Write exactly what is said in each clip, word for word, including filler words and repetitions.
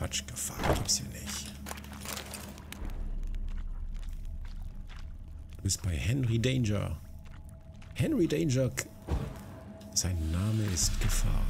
Quatsch, Gefahr gibt's hier nicht. Du bist bei Henry Danger. Henry Danger. Sein Name ist Gefahr.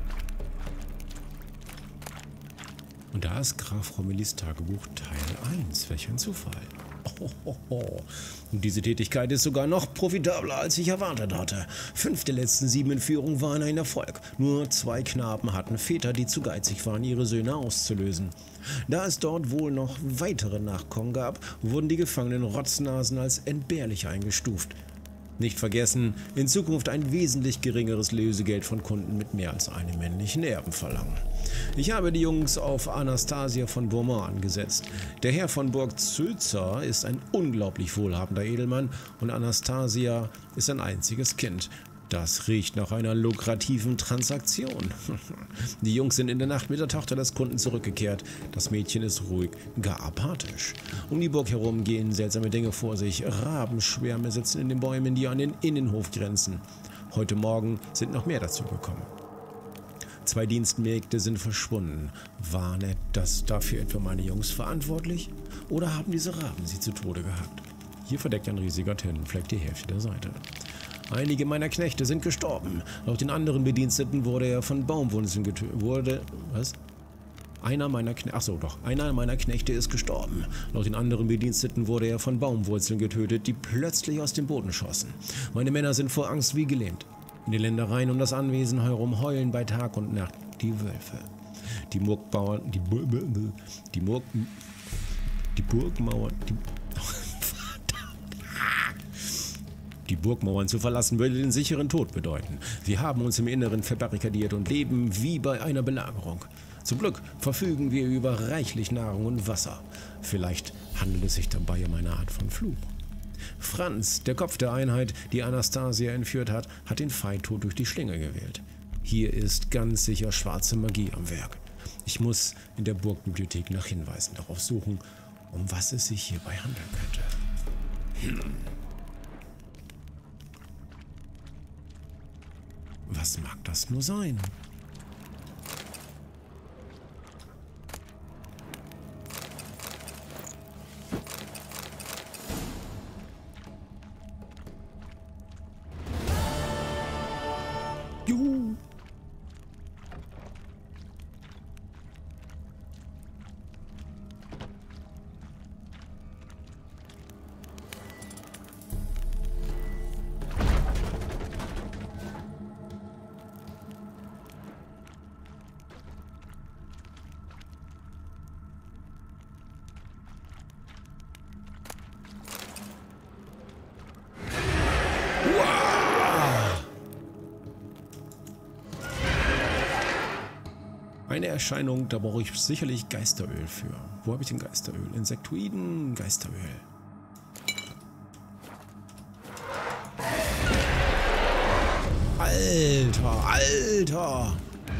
Und da ist Graf Romillys Tagebuch Teil eins. Welch ein Zufall. Oh, oh, oh. Und diese Tätigkeit ist sogar noch profitabler, als ich erwartet hatte. Fünf der letzten sieben Entführungen waren ein Erfolg. Nur zwei Knaben hatten Väter, die zu geizig waren, ihre Söhne auszulösen. Da es dort wohl noch weitere Nachkommen gab, wurden die gefangenen Rotznasen als entbehrlich eingestuft. Nicht vergessen, in Zukunft ein wesentlich geringeres Lösegeld von Kunden mit mehr als einem männlichen Erben verlangen. Ich habe die Jungs auf Anastasia von Beaumont angesetzt. Der Herr von Burg Zülzer ist ein unglaublich wohlhabender Edelmann und Anastasia ist ein einziges Kind. Das riecht nach einer lukrativen Transaktion. Die Jungs sind in der Nacht mit der Tochter des Kunden zurückgekehrt. Das Mädchen ist ruhig, gar apathisch. Um die Burg herum gehen seltsame Dinge vor sich. Rabenschwärme sitzen in den Bäumen, die an den Innenhof grenzen. Heute Morgen sind noch mehr dazu gekommen. Zwei Dienstmägde sind verschwunden. Waren das dafür etwa meine Jungs verantwortlich? Oder haben diese Raben sie zu Tode gehackt? Hier verdeckt ein riesiger Tintenfleck die Hälfte der Seite. Einige meiner Knechte sind gestorben. Laut den anderen Bediensteten wurde er von Baumwurzeln getötet. Wurde. Was? Einer meiner Knechte. Achso, doch. Einer meiner Knechte ist gestorben. Laut den anderen Bediensteten wurde er von Baumwurzeln getötet, die plötzlich aus dem Boden schossen. Meine Männer sind vor Angst wie gelähmt. In den Ländereien um das Anwesen herum heulen bei Tag und Nacht die Wölfe. Die Burgbauern. Die Burg. Die Burg. Die Burgmauern. Die. Die Burgmauern zu verlassen würde den sicheren Tod bedeuten. Wir haben uns im Inneren verbarrikadiert und leben wie bei einer Belagerung. Zum Glück verfügen wir über reichlich Nahrung und Wasser. Vielleicht handelt es sich dabei um eine Art von Fluch. Franz, der Kopf der Einheit, die Anastasia entführt hat, hat den Feindtod durch die Schlinge gewählt. Hier ist ganz sicher schwarze Magie am Werk. Ich muss in der Burgbibliothek nach Hinweisen darauf suchen, um was es sich hierbei handeln könnte. Hm. Was mag das nur sein? Juhu! Eine Erscheinung, da brauche ich sicherlich Geisteröl für. Wo habe ich denn Geisteröl? Insektoiden, Geisteröl. Alter, Alter!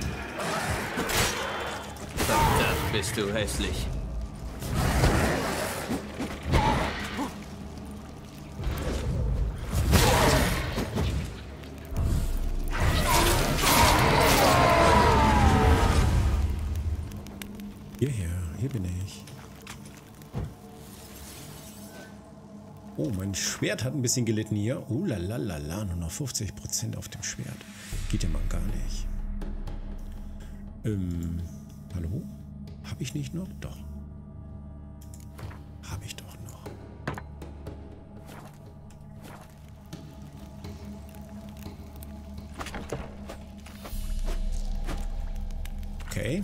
Verdammt, bist du hässlich. Hierher, hier bin ich. Oh, mein Schwert hat ein bisschen gelitten hier. Oh la la la la, nur noch fünfzig Prozent auf dem Schwert. Geht ja mal gar nicht. Ähm, hallo? Hab ich nicht noch? Doch. Hab ich doch noch. Okay.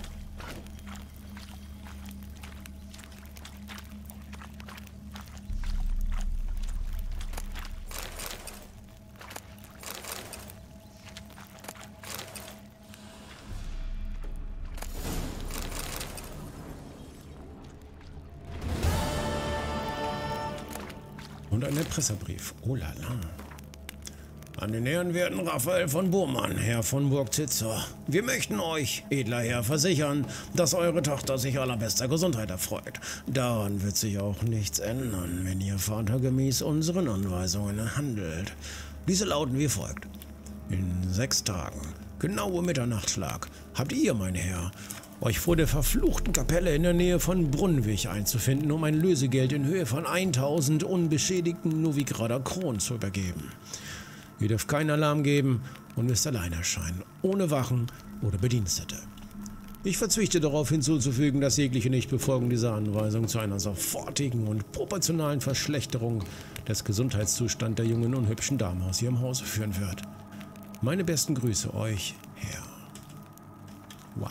Und ein Erpresserbrief. Oh la la. An den ehrenwerten Raphael von Burmann, Herr von Burg Zülzer. Wir möchten euch, edler Herr, versichern, dass eure Tochter sich allerbester Gesundheit erfreut. Daran wird sich auch nichts ändern, wenn ihr Vater gemäß unseren Anweisungen handelt. Diese lauten wie folgt. In sechs Tagen, genau um Mitternachtsschlag, habt ihr, mein Herr, euch vor der verfluchten Kapelle in der Nähe von Brunnenweg einzufinden, um ein Lösegeld in Höhe von tausend unbeschädigten Novigrader Kronen zu übergeben. Ihr dürft keinen Alarm geben und müsst allein erscheinen, ohne Wachen oder Bedienstete. Ich verzichte darauf hinzuzufügen, dass jegliche Nichtbefolgung dieser Anweisung zu einer sofortigen und proportionalen Verschlechterung des Gesundheitszustands der jungen und hübschen Dame aus ihrem Hause führen wird. Meine besten Grüße euch, Herr. Wow.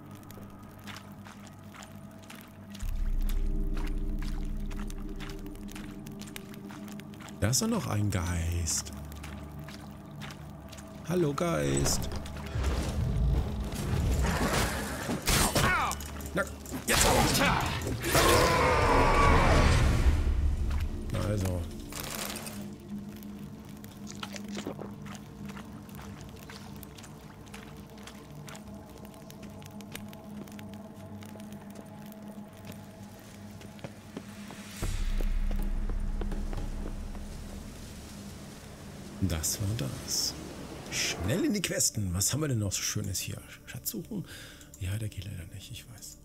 Da ist doch noch ein Geist. Hallo Geist. Na, jetzt auch. Also. Das war das. Schnell in die Questen. Was haben wir denn noch so Schönes hier? Schatz suchen? Ja, der geht leider nicht, ich weiß.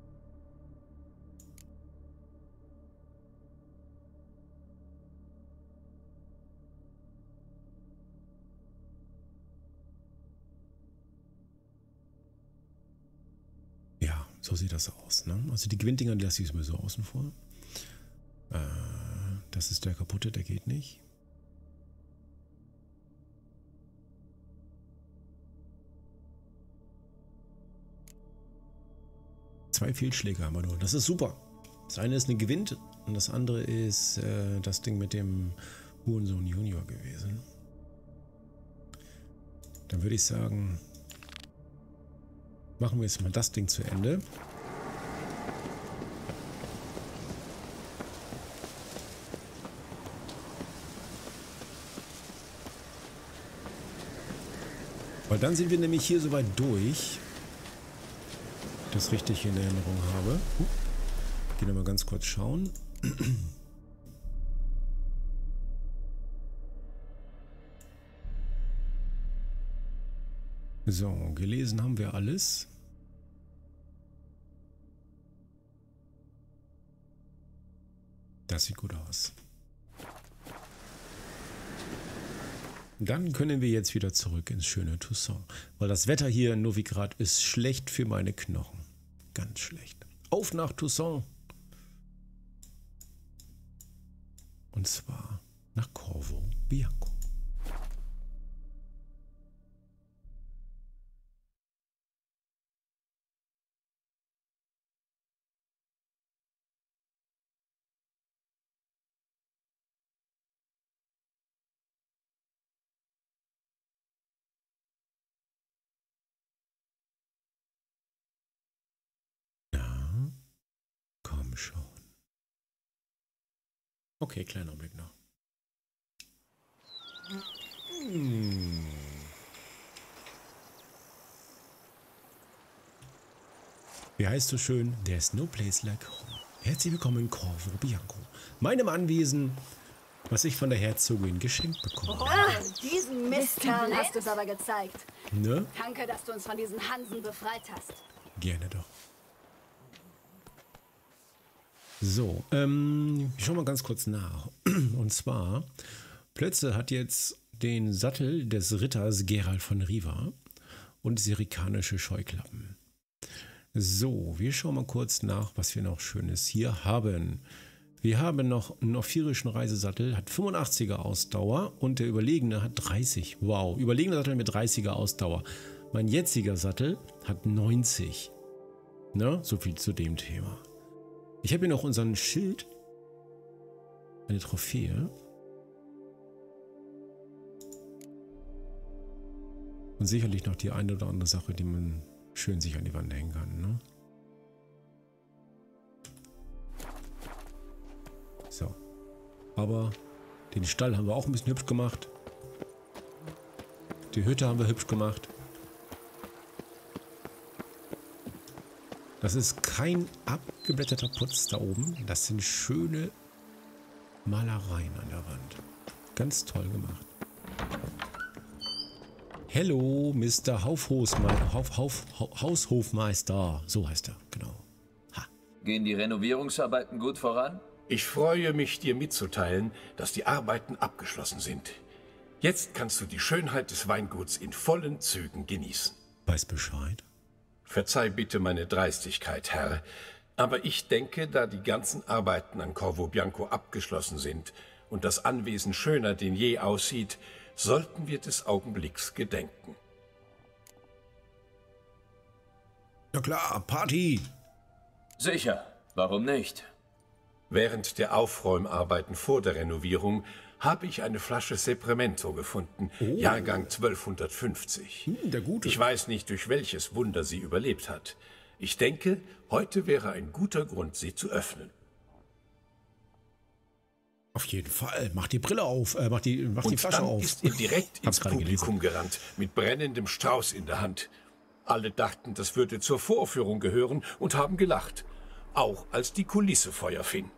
Ja, so sieht das aus, ne? Also die Gewinddinger, die lasse ich mir so außen vor. Äh, das ist der kaputte, der geht nicht. Zwei Fehlschläge haben wir nur. Das ist super. Das eine ist eine Gewinnt und das andere ist äh, das Ding mit dem Hurensohn Junior gewesen. Dann würde ich sagen, machen wir jetzt mal das Ding zu Ende. Weil dann sind wir nämlich hier soweit durch. Das richtig in Erinnerung habe. Uh, gehen wir mal ganz kurz schauen. So, gelesen haben wir alles. Das sieht gut aus. Dann können wir jetzt wieder zurück ins schöne Toussaint. Weil das Wetter hier in Novigrad ist schlecht für meine Knochen. Ganz schlecht. Auf nach Toussaint. Und zwar nach Corvo Bianco. Schon. Okay, kleiner Augenblick noch. Hm. Wie heißt so schön? There's no place like home. Herzlich willkommen in Corvo Bianco, meinem Anwesen, was ich von der Herzogin geschenkt bekommen habe. Ah, diesen Mistkerl hast du es aber gezeigt. Ne? Danke, dass du uns von diesen Hansen befreit hast. Gerne doch. So, ähm, ich schau mal ganz kurz nach. Und zwar, Plötze hat jetzt den Sattel des Ritters Gerald von Riva und sirikanische Scheuklappen. So, wir schauen mal kurz nach, was wir noch Schönes hier haben. Wir haben noch einen ophirischen Reisesattel, hat fünfundachtziger Ausdauer und der Überlegene hat dreißig. Wow, überlegener Sattel mit dreißiger Ausdauer. Mein jetziger Sattel hat neunzig. Ne? So viel zu dem Thema. Ich habe hier noch unseren Schild, eine Trophäe. Und sicherlich noch die eine oder andere Sache, die man schön sich an die Wand hängen kann. Ne? So. Aber den Stall haben wir auch ein bisschen hübsch gemacht. Die Hütte haben wir hübsch gemacht. Das ist kein abgeblätterter Putz da oben. Das sind schöne Malereien an der Wand. Ganz toll gemacht. Hello, Mister Haufhofmeister, Hauf, Hauf, Haushofmeister. So heißt er, genau. Ha. Gehen die Renovierungsarbeiten gut voran? Ich freue mich, dir mitzuteilen, dass die Arbeiten abgeschlossen sind. Jetzt kannst du die Schönheit des Weinguts in vollen Zügen genießen. Weiß Bescheid. Verzeih bitte meine Dreistigkeit, Herr. Aber ich denke, da die ganzen Arbeiten an Corvo Bianco abgeschlossen sind und das Anwesen schöner denn je aussieht, sollten wir des Augenblicks gedenken. Na klar, Party! Sicher, warum nicht? Während der Aufräumarbeiten vor der Renovierung habe ich eine Flasche Sepremento gefunden, oh. Jahrgang zwölfhundertfünfzig. Hm, der Gute. Ich weiß nicht, durch welches Wunder sie überlebt hat. Ich denke, heute wäre ein guter Grund, sie zu öffnen. Auf jeden Fall. Mach die Brille auf, äh, mach die, mach Und die Flasche dann auf. ist er direkt ins Publikum gelesen. gerannt, mit brennendem Strauß in der Hand. Alle dachten, das würde zur Vorführung gehören und haben gelacht. Auch als die Kulisse Feuer fing.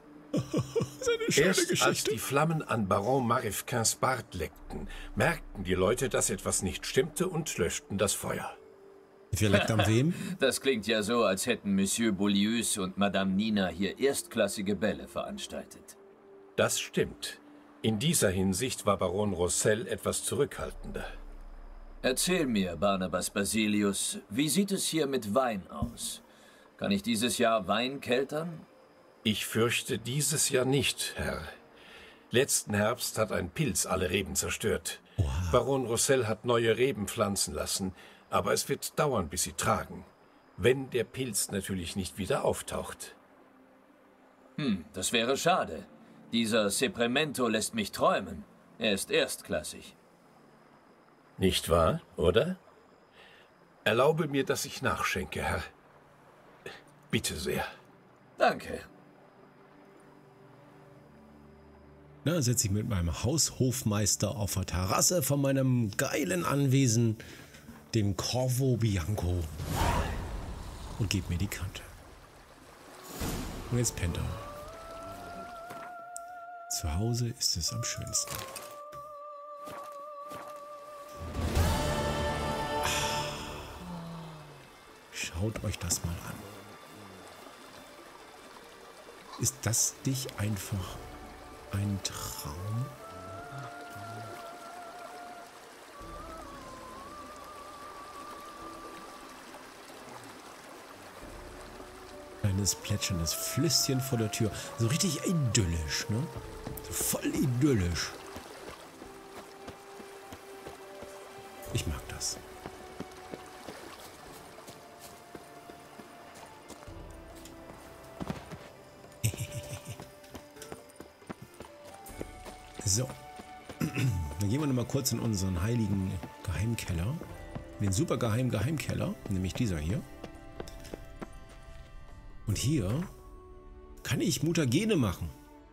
Erst Geschichte. Als die Flammen an Baron Marifquins Bart leckten, merkten die Leute, dass etwas nicht stimmte und löschten das Feuer. Wer leckt an wem? Das klingt ja so, als hätten Monsieur Beaulieu und Madame Nina hier erstklassige Bälle veranstaltet. Das stimmt. In dieser Hinsicht war Baron Roussel etwas zurückhaltender. Erzähl mir, Barnabas Basilius, wie sieht es hier mit Wein aus? Kann ich dieses Jahr Wein keltern? Ich fürchte dieses Jahr nicht, Herr. Letzten Herbst hat ein Pilz alle Reben zerstört. Wow. Baron Roussel hat neue Reben pflanzen lassen, aber es wird dauern, bis sie tragen. Wenn der Pilz natürlich nicht wieder auftaucht. Hm, das wäre schade. Dieser Sepremento lässt mich träumen. Er ist erstklassig. Nicht wahr, oder? Erlaube mir, dass ich nachschenke, Herr. Bitte sehr. Danke. Na, sitze ich mit meinem Haushofmeister auf der Terrasse von meinem geilen Anwesen, dem Corvo Bianco, und gebe mir die Kante. Und jetzt pennt er. Zu Hause ist es am schönsten. Schaut euch das mal an. Ist das nicht einfach ein Traum? Kleines plätscherndes Flüsschen vor der Tür. So richtig idyllisch, ne? So voll idyllisch. Ich mag das. So. Dann gehen wir noch mal kurz in unseren heiligen Geheimkeller. Den super geheimen Geheimkeller, nämlich dieser hier. Und hier kann ich Mutagene machen.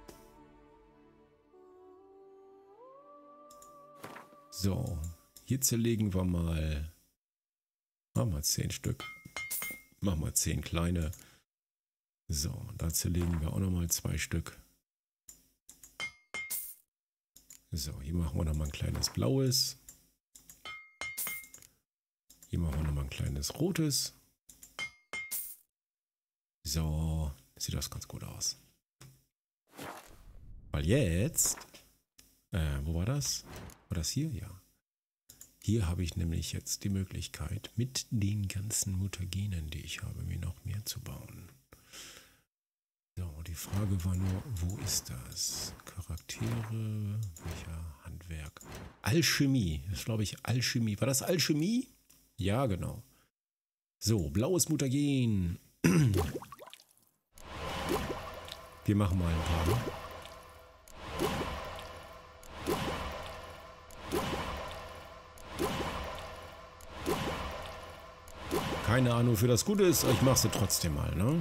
So, hier zerlegen wir mal, machen wir zehn Stück. Machen wir zehn kleine. So, da zerlegen wir auch noch mal zwei Stück. So, hier machen wir noch mal ein kleines blaues. Hier machen wir noch mal ein kleines rotes. So, sieht das ganz gut aus. Weil jetzt, äh, wo war das? War das hier? Ja. Hier habe ich nämlich jetzt die Möglichkeit, mit den ganzen Mutagenen, die ich habe, mir noch mehr zu bauen. So, die Frage war nur, wo ist das? Charaktere, welcher Handwerk? Alchemie, das glaube ich Alchemie. War das Alchemie? Ja, genau. So, blaues Mutagen. Wir machen mal ein paar. Keine Ahnung, für das Gute ist, ich mache sie trotzdem mal, ne?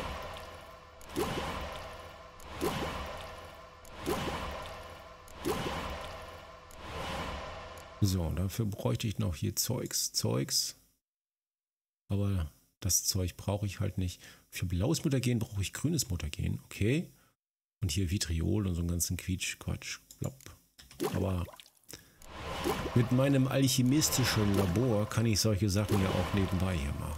So, dafür bräuchte ich noch hier Zeugs, Zeugs. Aber das Zeug brauche ich halt nicht. Für blaues Mutagen brauche ich grünes Mutagen, okay. Und hier Vitriol und so einen ganzen Quietsch, Quatsch, plopp. Aber Mit meinem alchemistischen Labor kann ich solche Sachen ja auch nebenbei hier machen.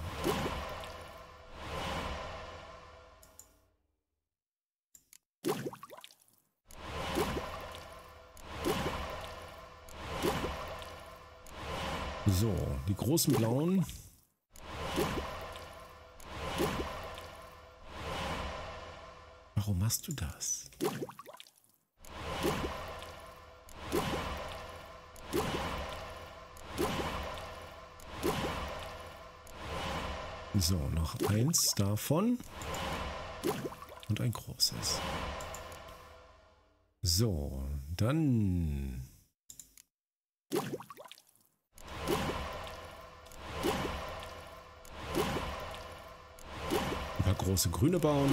So, die großen blauen. Warum machst du das? So, noch eins davon. Und ein großes. So, dann... ein paar große grüne bauen.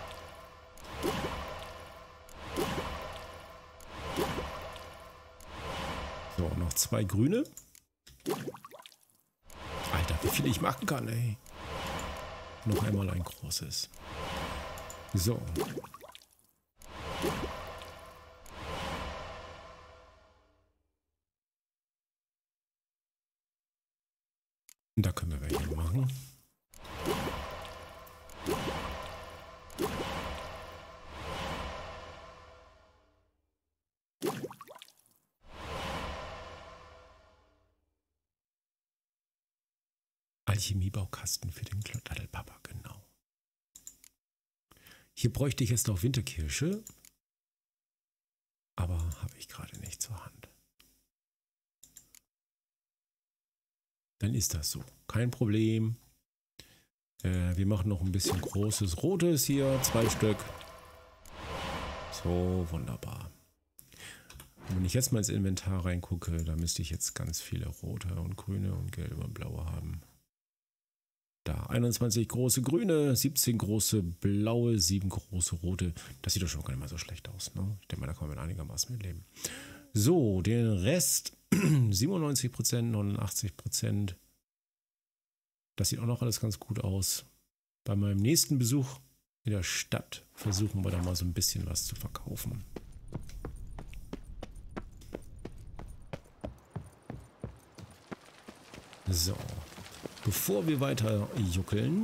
So, noch zwei grüne. Alter, wie viel ich machen kann, ey. Noch einmal ein großes. So. Da können wir welche machen. Alchemiebaukasten für den Klotterlpapa, genau. Hier bräuchte ich jetzt noch Winterkirsche, aber habe ich gerade nicht zur Hand. Dann ist das so, kein Problem. Äh, wir machen noch ein bisschen großes Rotes hier, zwei Stück. So, wunderbar. Und wenn ich jetzt mal ins Inventar reingucke, da müsste ich jetzt ganz viele rote und grüne und gelbe und blaue haben. Da, einundzwanzig große grüne, siebzehn große blaue, sieben große rote. Das sieht doch schon gar nicht mal so schlecht aus, ne? Ich denke mal, da kann man einigermaßen mit leben. So, den Rest, siebenundneunzig Prozent, neunundachtzig Prozent. Das sieht auch noch alles ganz gut aus. Bei meinem nächsten Besuch in der Stadt versuchen wir da mal so ein bisschen was zu verkaufen. So. Bevor wir weiter juckeln.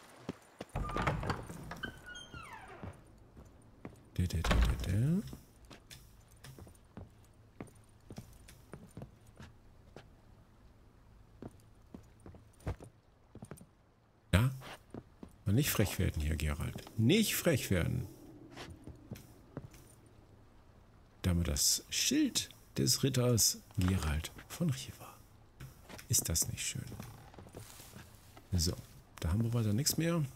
Da, da, da, da, da. Ja? Mal nicht frech werden hier, Geralt. Nicht frech werden. Da haben wir das Schild des Ritters Geralt von Riva. Ist das nicht schön? So, da haben wir weiter nichts mehr.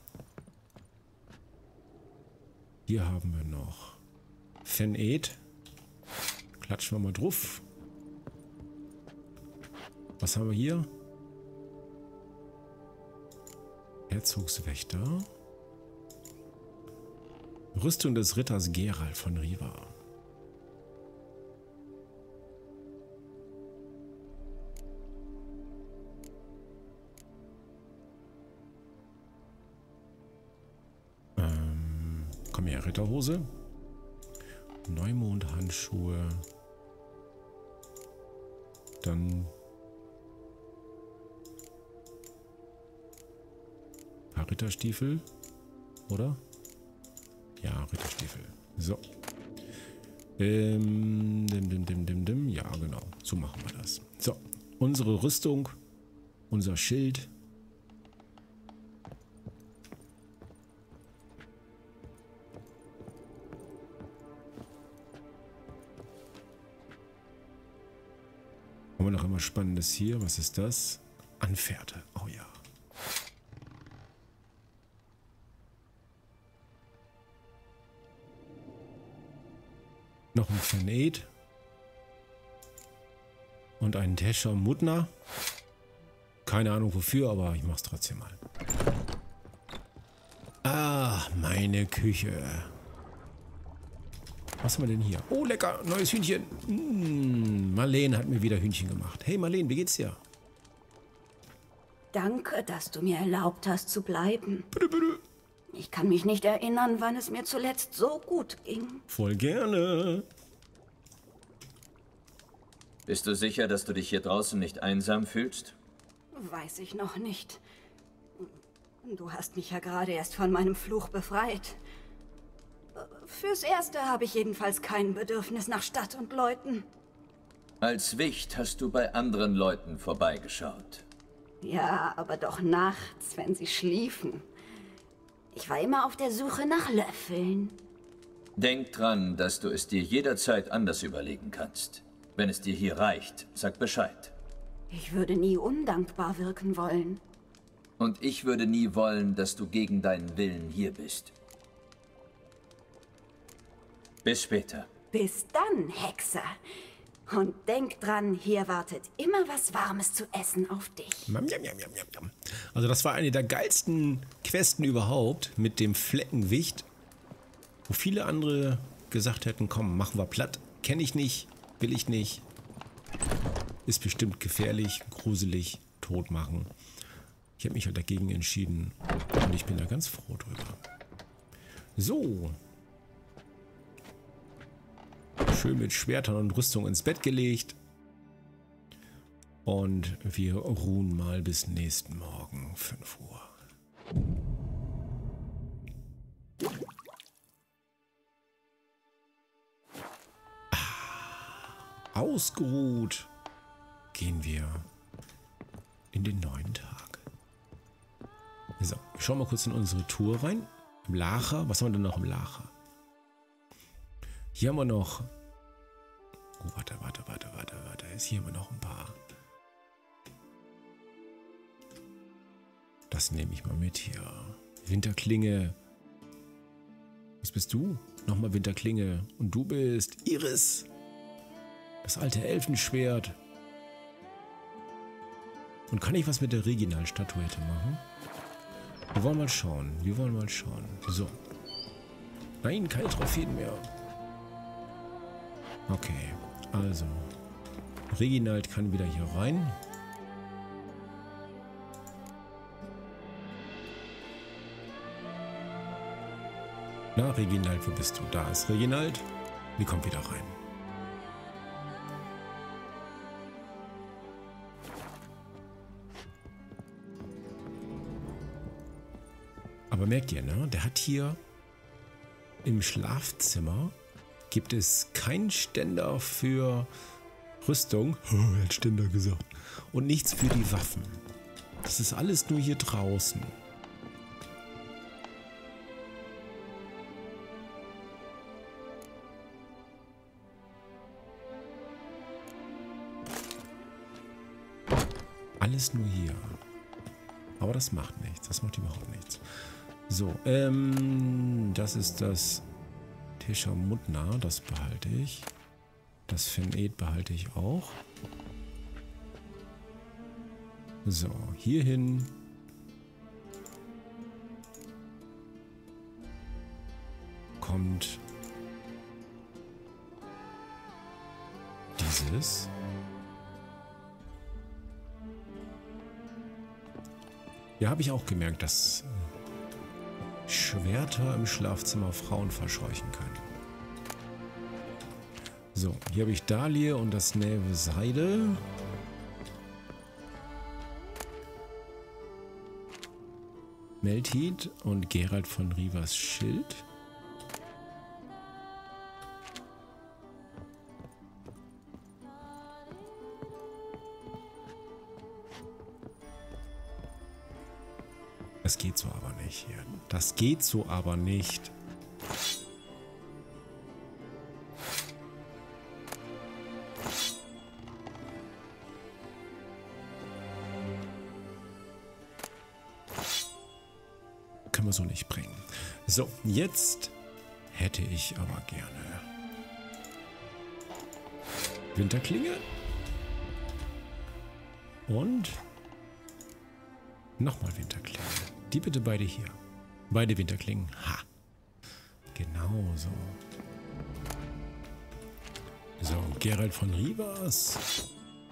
Hier haben wir noch Fened. Klatschen wir mal drauf. Was haben wir hier? Herzogswächter. Rüstung des Ritters Geralt von Riva. Komm her, Ritterhose. Neumond-Handschuhe. Dann ein paar Ritterstiefel, oder? Ja, Ritterstiefel. So. Ähm, dim, dim, dim, dim, dim. Ja, genau. So machen wir das. So. Unsere Rüstung, unser Schild. Haben wir noch immer Spannendes hier. Was ist das? Anfährte. Oh ja. Noch ein Fened. Und einen Tescher Mutner. Keine Ahnung wofür, aber ich mach's trotzdem mal. Ah, meine Küche. Was haben wir denn hier? Oh, lecker, neues Hühnchen. Mmh, Marleen hat mir wieder Hühnchen gemacht. Hey Marleen, wie geht's dir? Danke, dass du mir erlaubt hast zu bleiben. Bitte, bitte. Ich kann mich nicht erinnern, wann es mir zuletzt so gut ging. Voll gerne. Bist du sicher, dass du dich hier draußen nicht einsam fühlst? Weiß ich noch nicht. Du hast mich ja gerade erst von meinem Fluch befreit. Fürs Erste habe ich jedenfalls kein Bedürfnis nach Stadt und Leuten. Als Wicht hast du bei anderen Leuten vorbeigeschaut. Ja, aber doch nachts, wenn sie schliefen. Ich war immer auf der Suche nach Löffeln. Denk dran, dass du es dir jederzeit anders überlegen kannst. Wenn es dir hier reicht, sag Bescheid. Ich würde nie undankbar wirken wollen. Und ich würde nie wollen, dass du gegen deinen Willen hier bist. Bis später. Bis dann, Hexer. Und denk dran, hier wartet immer was Warmes zu essen auf dich. Also das war eine der geilsten Questen überhaupt mit dem Fleckenwicht, wo viele andere gesagt hätten, komm, machen wir platt. Kenne ich nicht, will ich nicht. Ist bestimmt gefährlich, gruselig, tot machen. Ich habe mich halt dagegen entschieden und ich bin da ganz froh drüber. So. Schön mit Schwertern und Rüstung ins Bett gelegt. Und wir ruhen mal bis nächsten Morgen, fünf Uhr. Ah, ausgeruht gehen wir in den neuen Tag. So, ich schau mal kurz in unsere Tour rein. Im Lacher, was haben wir denn noch im Lacher? Hier haben wir noch... Oh, warte, warte, warte, warte, warte. Hier haben wir noch ein paar. Das nehme ich mal mit hier. Winterklinge. Was bist du? Nochmal Winterklinge. Und du bist Iris. Das alte Elfenschwert. Und kann ich was mit der Reginald-Statuette machen? Wir wollen mal schauen. Wir wollen mal schauen. So. Nein, keine Trophäen mehr. Okay, also. Reginald kann wieder hier rein. Na, Reginald, wo bist du? Da ist Reginald. Die kommt wieder rein. Aber merkt ihr, ne? Der hat hier im Schlafzimmer gibt es keinen Ständer für Rüstung. Oh, er hat Ständer gesagt. Und nichts für die Waffen. Das ist alles nur hier draußen. Alles nur hier. Aber das macht nichts. Das macht überhaupt nichts. So, ähm, das ist das Teshamutna, das behalte ich. Das Fenet behalte ich auch. So, hierhin. Kommt dieses. Ja, habe ich auch gemerkt, dass Schwerter im Schlafzimmer Frauen verscheuchen können. So, hier habe ich Dahlie und das Näve Seide. Melthid und Geralt von Rivas Schild. Das geht so aber nicht hier. Das geht so aber nicht. Können wir so nicht bringen. So, jetzt hätte ich aber gerne Winterklinge und nochmal Winterklinge. Die bitte beide hier. Beide Winterklingen. Ha. Genau so. So, Geralt von Rivas.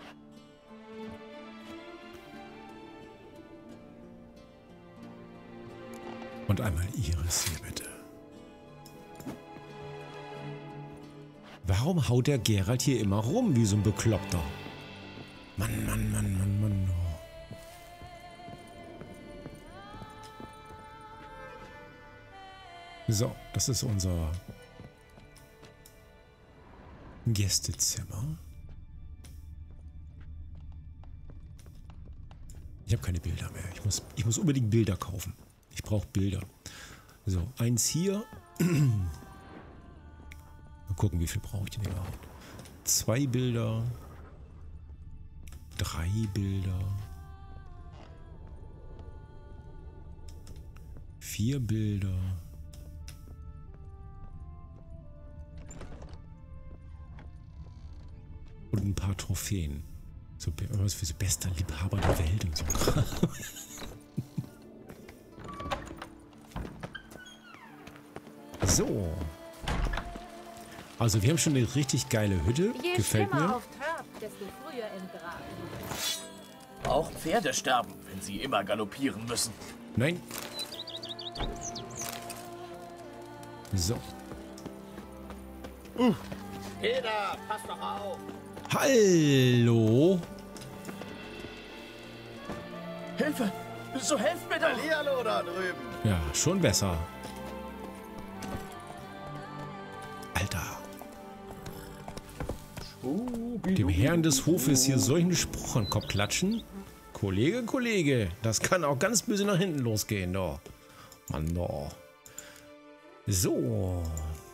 Und einmal Iris hier bitte. Warum haut der Geralt hier immer rum, wie so ein Bekloppter? Mann, Mann, Mann, Mann, Mann. So, das ist unser Gästezimmer. Ich habe keine Bilder mehr. Ich muss, ich muss unbedingt Bilder kaufen. Ich brauche Bilder. So, eins hier. Mal gucken, wie viel brauche ich denn überhaupt? Zwei Bilder. Drei Bilder. Vier Bilder. Und ein paar Trophäen. So, was für so bester Liebhaber der Welt und so. So. Also wir haben schon eine richtig geile Hütte. Je Gefällt schlimmer mir. auf Trab, desto früher im Grab. Auch Pferde sterben, wenn sie immer galoppieren müssen. Nein. So. Hilda, pass doch auf! Hallo. Hilfe! So helft mir doch! Hallihallo da drüben! Ja, schon besser. Alter. Dem Herrn des Hofes hier solchen Spruch an den Kopf klatschen? Kollege, Kollege, das kann auch ganz böse nach hinten losgehen, doch. Mann, doch. So.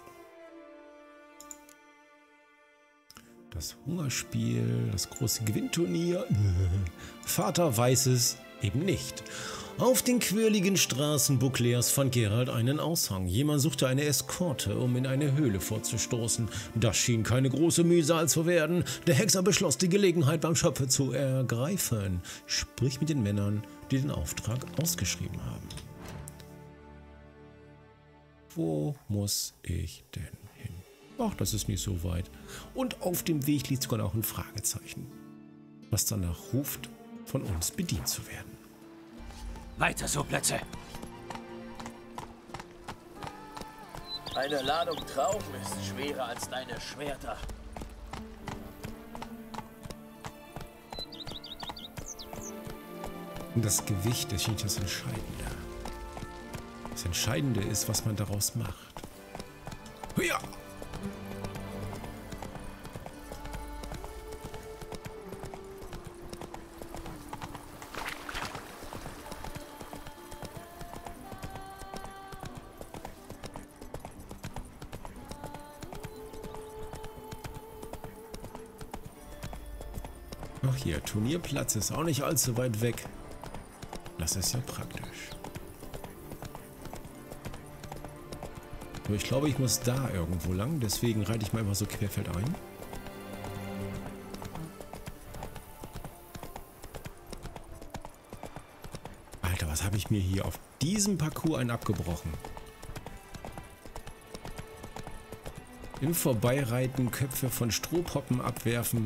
Das Hungerspiel, das große Gewinnturnier. Vater weiß es eben nicht. Auf den quirligen Straßen Beauclairs fand Geralt einen Aushang. Jemand suchte eine Eskorte, um in eine Höhle vorzustoßen. Das schien keine große Mühsal zu werden. Der Hexer beschloss, die Gelegenheit beim Schöpfer zu ergreifen. Sprich mit den Männern, die den Auftrag ausgeschrieben haben. Wo muss ich denn hin? Ach, das ist nicht so weit. Und auf dem Weg liegt sogar noch ein Fragezeichen, was danach ruft, von uns bedient zu werden. Weiter so, Plätze! Eine Ladung Trauben ist schwerer als deine Schwerter. Und das Gewicht ist nicht das Entscheidende. Das Entscheidende ist, was man daraus macht. Ja. Ach hier, Turnierplatz ist auch nicht allzu weit weg. Das ist ja praktisch. Aber ich glaube, ich muss da irgendwo lang, deswegen reite ich mal immer so querfeldein. Alter, was habe ich mir hier auf diesem Parcours einen abgebrochen? Im Vorbeireiten Köpfe von Strohpoppen abwerfen.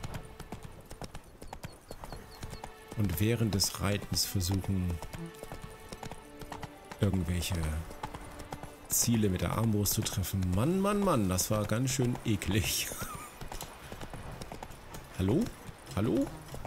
Und während des Reitens versuchen, irgendwelche Ziele mit der Armbrust zu treffen. Mann, Mann, Mann, das war ganz schön eklig. Hallo? Hallo?